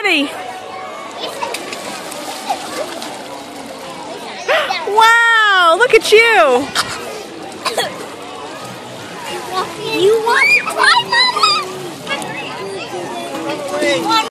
ready. Wow, look at you. You want to climb, Mama?